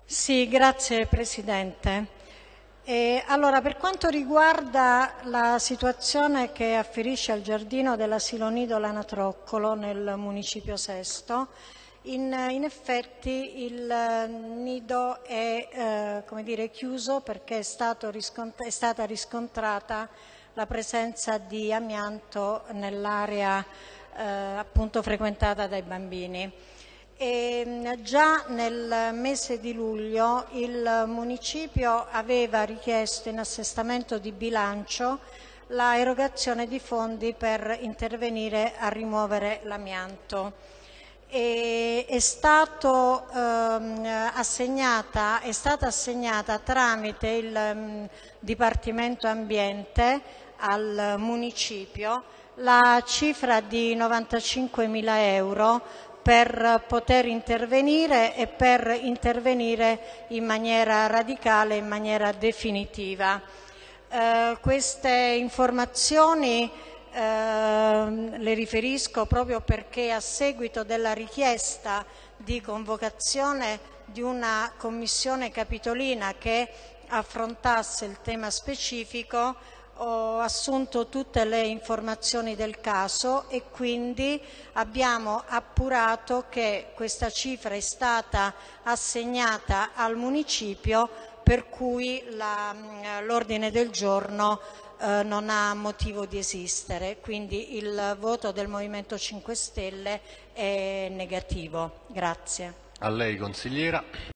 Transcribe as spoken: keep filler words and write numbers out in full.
Sì, grazie Presidente. E allora, per quanto riguarda la situazione che afferisce al giardino dell'asilo nido Lanatroccolo nel municipio Sesto, in, in effetti il nido è eh, come dire, chiuso perché è, stato è stata riscontrata la presenza di amianto nell'area eh, appunto frequentata dai bambini. E già nel mese di luglio il municipio aveva richiesto in assestamento di bilancio la erogazione di fondi per intervenire a rimuovere l'amianto. E è, stato, ehm, assegnata, è stata assegnata tramite il um, Dipartimento Ambiente al municipio la cifra di novantacinquemila euro per poter intervenire e per intervenire in maniera radicale, in maniera definitiva. Eh, queste informazioni eh, le riferisco proprio perché a seguito della richiesta di convocazione di una commissione capitolina che affrontasse il tema specifico ho assunto tutte le informazioni del caso e quindi abbiamo appurato che questa cifra è stata assegnata al municipio, per cui l'ordine del giorno eh, non ha motivo di esistere. Quindi il voto del Movimento cinque Stelle è negativo. Grazie. A lei, consigliera.